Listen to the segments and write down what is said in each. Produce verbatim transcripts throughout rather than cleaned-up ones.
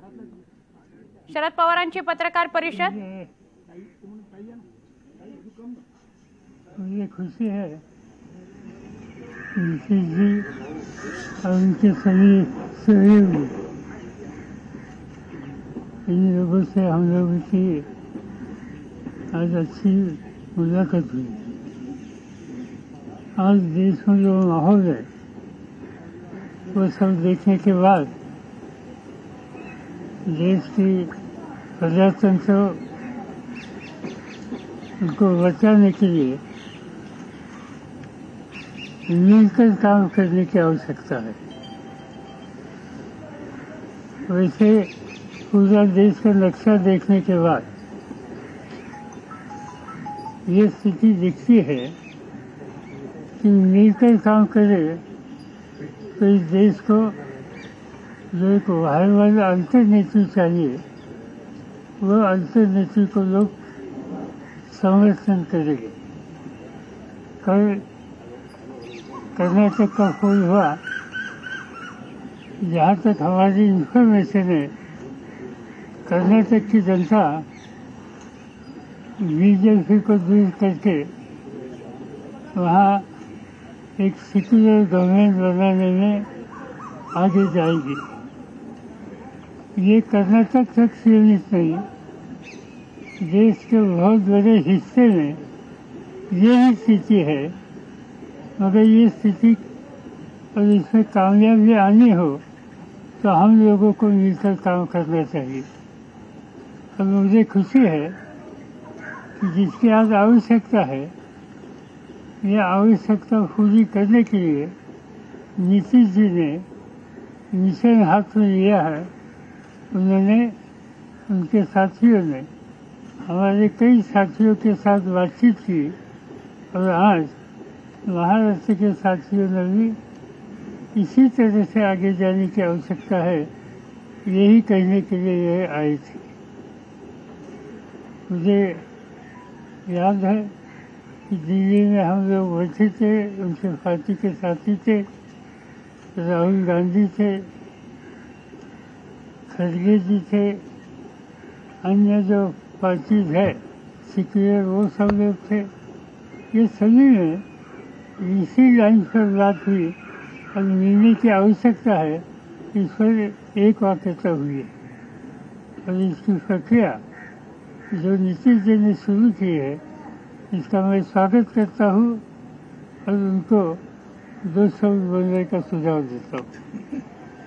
शरद पवारांची पत्रकार परिषद। मुझे खुशी है नीतीश जी और उनके सभी सहयोगी इन लोगों से हम लोगों की आज अच्छी मुलाकात हुई। आज देश में जो माहौल है वो सब देखने के बाद देश की प्रजातंत्र उनको बचाने के लिए मिलकर काम करने की आवश्यकता है। वैसे पूरा देश का नक्शा देखने के बाद ये स्थिति दिखती है कि मिलकर काम करे तो इस देश को जो एक वायरल अल्टरनेटिव चाहिए वो अल्टरनेटिव को लोग समर्थन करेंगे। कल कर्नाटक का फोन हुआ, जहाँ तक हमारी इंफॉर्मेशन है कर्नाटक की जनता बीजेपी को दूर करके वहाँ एक सेक्युलर गवर्नमेंट बनाने में आगे जाएगी। ये कर्नाटक तक सीमित नहीं, देश के बहुत बड़े हिस्से में यही स्थिति है। मगर ये स्थिति और इसमें कामयाबी आनी हो तो हम लोगों को मिलकर काम करना चाहिए। और मुझे खुशी है कि जिसकी आज आवश्यकता है यह आवश्यकता पूरी करने के लिए नीतीश जी ने मिशन हाथ में लिया है। उन्होंने उनके साथियों ने हमारे कई साथियों के साथ बातचीत की और आज महाराष्ट्र के साथियों ने भी इसी तरह से आगे जाने की आवश्यकता है, यही कहने के लिए ये आए थे। मुझे याद है कि दिल्ली में हम लोग बैठे थे, उनके पार्टी के साथी थे, राहुल गांधी थे, खड़गे जी थे, अन्य जो पार्टी है सेक्युलर वो सब लोग थे। ये सभी में इसी लाइन पर बात हुई और मिलने की आवश्यकता है, इस पर एक वाक़या हुई है। और इसकी प्रक्रिया जो नीतीश जी ने शुरू की है इसका मैं स्वागत करता हूँ और उनको दो शब्द बोलने का सुझाव देता हूँ।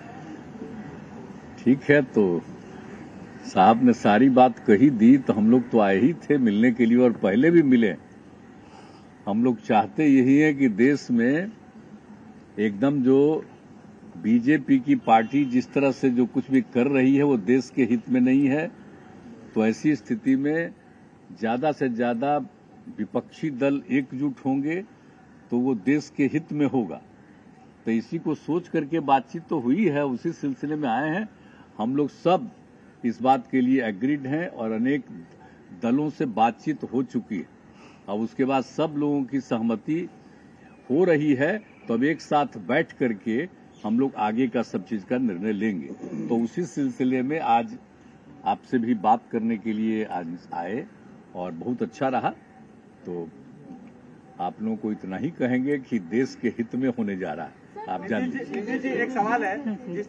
ठीक है, तो साहब ने सारी बात कही दी, तो हम लोग तो आए ही थे मिलने के लिए और पहले भी मिले। हम लोग चाहते यही है कि देश में एकदम जो बीजेपी की पार्टी जिस तरह से जो कुछ भी कर रही है वो देश के हित में नहीं है। तो ऐसी स्थिति में ज्यादा से ज्यादा विपक्षी दल एकजुट होंगे तो वो देश के हित में होगा। तो इसी को सोच करके बातचीत तो हुई है, उसी सिलसिले में आए हैं। हम लोग सब इस बात के लिए एग्रीड हैं और अनेक दलों से बातचीत हो चुकी है। अब उसके बाद सब लोगों की सहमति हो रही है, तो अब एक साथ बैठ करके हम लोग आगे का सब चीज का निर्णय लेंगे। तो उसी सिलसिले में आज आपसे भी बात करने के लिए आज आए और बहुत अच्छा रहा। तो आप लोगों को इतना ही कहेंगे कि देश के हित में होने जा रहा है। आप जान लीजिए। जी एक सवाल है जिस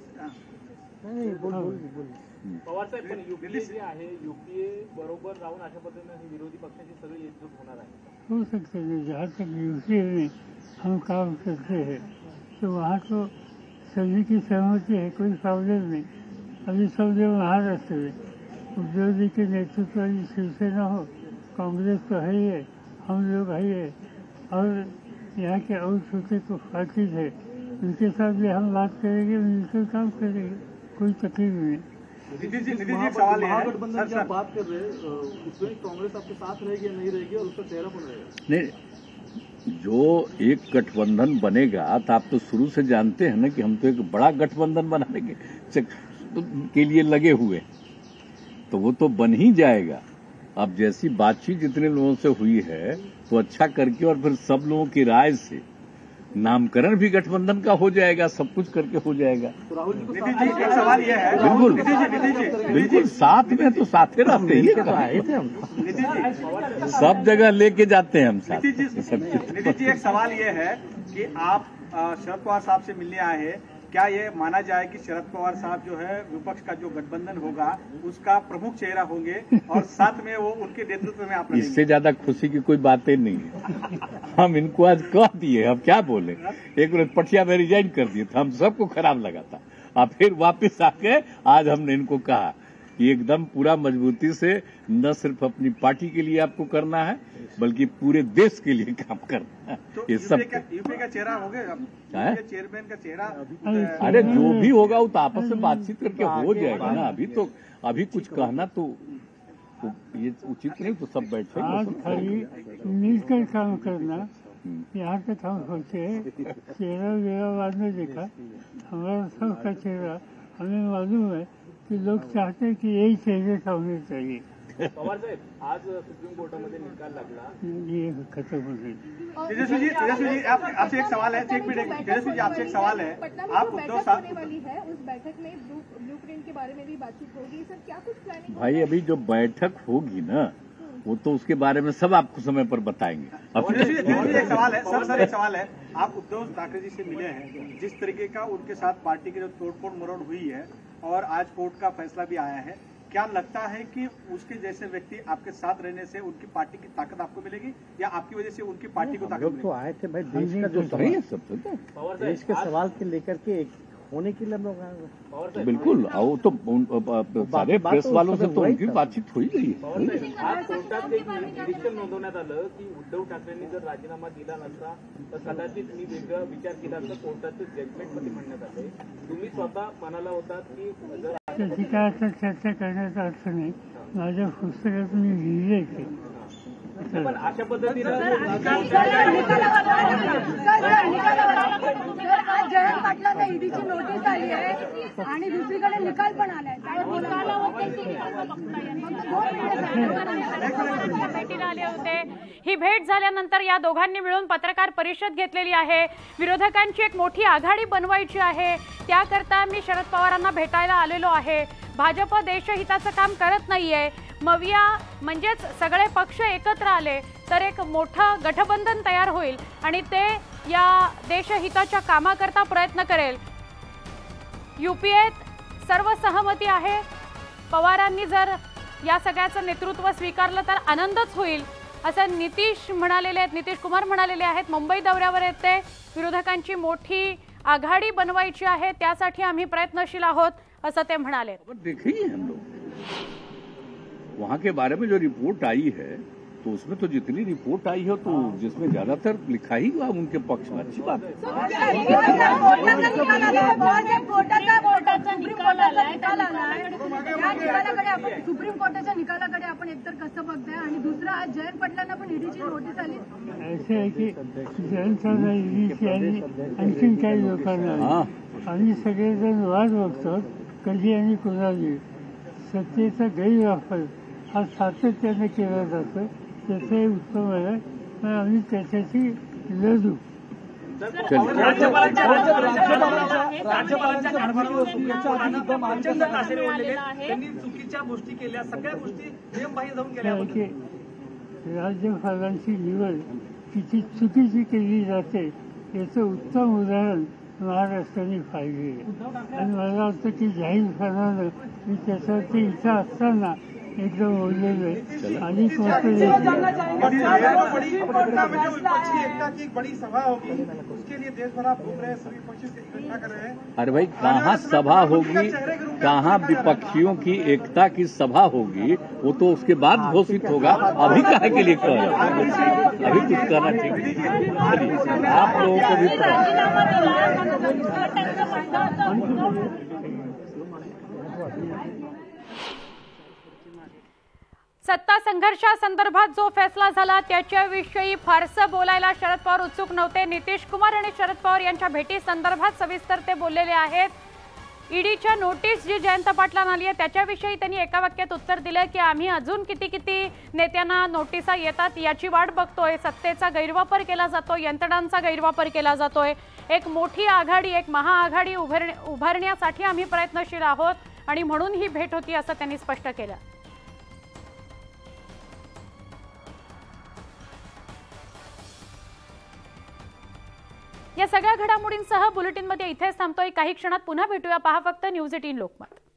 पवार साहेब, पण यूपीए जे आहे यूपीए बरोबर राहून अशा पद्धतीने विरोधी पक्षाची सगळी एकजूट होणार आहे। हो सकते हैं, जहाँ तक यूपीए में हम काम करते हैं तो वहाँ तो सभी की सहमति है, कोई प्रॉब्लम नहीं। अभी सब जो महाराष्ट्र में उद्धव जी के नेतृत्व वाली शिवसेना हो, कांग्रेस तो है ही है, हम लोग है ही है, और यहाँ के और छोटे को पार्टीज है, उनके साथ भी हम बात करेंगे, मिलकर काम करेंगे, कोई तकलीफ नहीं। नितिन जी, नितिन जी एक सवाल है, महागठबंधन की आप बात कर रहे हैं, उसमें कांग्रेस आपके साथ रहेगी या नहीं रहेगी और उसका चेहरा कौन रहेगा? नहीं, जो एक गठबंधन बनेगा तो आप तो शुरू से जानते हैं ना कि हम तो एक बड़ा गठबंधन बनाने के, के लिए लगे हुए, तो वो तो बन ही जाएगा। अब जैसी बातचीत जितने लोगों से हुई है तो अच्छा करके और फिर सब लोगों की राय से नामकरण भी गठबंधन का हो जाएगा, सब कुछ करके हो जाएगा। नितिन जी एक सवाल ये है, बिल्कुल नितिन जी नितिन जी बिल्कुल साथ में तो साथे रहते हैं, ये कहा है। नितिन जी सब जगह लेके जाते हैं हम साथ। नितिन जी नितिन जी एक सवाल ये है कि आप अ, शरद पवार साहब से मिलने आए हैं, क्या ये माना जाए कि शरद पवार साहब जो है विपक्ष का जो गठबंधन होगा उसका प्रमुख चेहरा होंगे और साथ में वो उनके नेतृत्व में आप इससे ज्यादा खुशी की कोई बातें नहीं है। हम इनको आज कह दिए, हम क्या बोले। एक बार पटिया में रिजाइन कर दिए था, हम सबको खराब लगा था, और फिर वापस आके आज हमने इनको कहा कि एकदम पूरा मजबूती से न सिर्फ अपनी पार्टी के लिए आपको करना है बल्कि पूरे देश के लिए काम करना है। तो ये सब यूपीए का, यूपीए का चेहरा हो गया, यूपीए चेयरमैन का चेहरा अरे जो भी होगा वो तो आपस में बातचीत करके हो जाएगा ना। अभी तो अभी कुछ कहना तो, तो ये उचित नहीं, तो सब बैठे आज खाली मिलकर काम करना, यहाँ तक हम सोचे हैं। चेहरा वेरा बाद में देखा, हमारा सबका चेहरा हमें मालूम है कि लोग चाहते हैं कि यही चेहरे का होने चाहिए। पवार साहेब, आज सुप्रीम कोर्टामध्ये निकाल लागला, ये खत्म हो गई। तेजस्वी जी तेजस्वी जी आप, आपसे एक सवाल है, एक मिनट तेजस्वी जी आपसे एक सवाल है, आप उद्धव साहब होने वाली है, उस बैठक में ब्लूप्रिंट के बारे में भी बातचीत होगी सर, क्या कुछ प्लानिंग? भाई अभी जो बैठक होगी ना वो तो उसके बारे में सब आपको समय पर बताएंगे। तेजस्वी जी तेजस्वी जी एक सवाल है सर सर एक सवाल है, आप उद्धव ठाकरे जी से मिले हैं, जिस तरीके का उनके साथ पार्टी की जो तोड़फोड़ मरोड़ हुई है और आज कोर्ट का फैसला भी आया है, क्या लगता है कि उसके जैसे व्यक्ति आपके साथ रहने से उनकी पार्टी की ताकत आपको मिलेगी या आपकी वजह से उनकी पार्टी को ताकत मिलेगी? तो आए थे भाई, देश का जो नहीं है सवाल, सब तो पवार देश के साहेब, सवाल के लेकर के एक होने के लिए हम लोग आए हुए हैं। पवार साहेब, बिल्कुल। वो तो उन- सारे बात प्रेस तो वालों से उस तो समय उनकी हुआ ही बातचीत हो ही गई पवार है। साहेब, आज कोर्टात एक निरीक्षण नोंदवण्यात आलं की उद्धव ठाकरेंनी जर राजीनामा दिला नसता तर कदाचित मी वेगळा विचार केला असता, कोर्टाचं जजमेंटमध्ये म्हणण्यात आलंय। तुम्ही स्वतः म्हणाला होतात की जर त्याची काय आता चर्चा करण्याचा अर्थ नाही, माझ्या पुस्तकात मी लिहिले की पण अशा पद्धतीनं आज जयंत पाटलांना ईडीची नोटीस आली आहे आणि दुसरीकडे निकाल पण आलाय, भेटीला आले होते। ही भेट झाल्यानंतर या दोघांनी मिळून पत्रकार परिषद घेतलेली आहे। विरोधकांची एक मोठी आघाडी बनवायची आहे, त्याकरता मी शरद पवारांना भेटायला आलेलो आहे। भाजप देशहिताचं काम करत नाहीये, मविया म्हणजेच सगळे पक्ष एकत्र आले तर एक मोठं गठबंधन तयार होईल आणि ते या देशहिताच्या कामाकरता प्रयत्न करेल। यूपीएत सर्व सहमती आहे, पवारांनी जर या सगळ्याचं नेतृत्व स्वीकारलं तर आनंदच होईल असं नितीश म्हणालेले आहेत, नितीश कुमार म्हणालेले आहेत। मुंबई दौऱ्यावर आहेत ते, विरोधकांची मोठी आघाडी बनवायची आहे, त्यासाठी आम्ही प्रयत्नशील आहोत असं ते म्हणाले। देखिए हम लोग वहाँ के बारे में जो रिपोर्ट आई है तो उसमें तो जितनी रिपोर्ट आई हो तो जिसमें ज्यादातर लिखा ही हुआ उनके पक्ष में, अच्छी बात है। सुप्रीम कोर्टाच्या निकालाकडे आपण एकतर कसं बघताय आणि दुसरं आज जयंत पाटलांना पण ईडीची नोटीस आली। असं आहे की जयंतला ईडीची आणि आणखीन काही लोकांना आम्ही सगळेजण वाट बघतो कधी आणि कोणाली सत्तेचा गैरवापर हा सातत्याने केला जातो, त्याचे उत्तम आहे पण आम्ही त्याच्याशी लढू। राज्यपालांच्या कारभारी होती याच्या आधी सुद्धा मानचंद तासेरे बोललेले, त्यांनी चुकीच्या गोष्टी केल्या, सगळ्या गोष्टी नियमबाह्य जाऊन केल्या। राज्यपालांची निवड किती चुकीची केली जाते याचं उत्तम उदाहरण महाराष्ट्राने पाहिजे आणि मला वाटतं की जाहीर फरमानं मी त्याच्यावरती इथं असताना एकदम बोललेलो आहे आणि एकता की एक बड़ी सभा होगी, उसके लिए देश भर आप घूम रहे हैं, सभी पक्ष इकट्ठा कर रहे हैं। अरे भाई कहाँ सभा होगी, कहाँ विपक्षियों की एकता की सभा होगी, वो तो उसके बाद घोषित होगा। अभी काहे के लिए कह रहे हैं? अभी कुछ करना ठीक नहीं। आप लोगों को भी सत्ता संघर्षासंदर्भात जो फैसला झाला त्याच्याविषयी फारसं बोलायला शरद पवार उत्सुक नव्हते। नितीश कुमार आणि शरद पवार यांच्या भेटी संदर्भात सविस्तर ते बोललेले आहेत। ईडीच्या नोटीस जी जयंत पाटलांना आली आहे त्याच्याविषयी त्यांनी एका वाक्यात उत्तर दिलं की आम्ही अजून किती किती नेत्यांना नोटिसा येतात याची वाट बघतोय. सत्तेचा गैरवापर केला जातो, यंत्रणांचा गैरवापर केला जातोय. एक मोठी आघाडी, एक महाआघाडी उभार उभारण्यासाठी आम्ही प्रयत्नशील आहोत आणि म्हणून ही भेट होती असं त्यांनी स्पष्ट केलं. या सगळ्या घडामोडींसह बुलेटिनमध्ये इथेच थांबतोय. काही क्षणात पुन्हा भेटूया. पहा फक्त न्यूज एटीन लोकमत.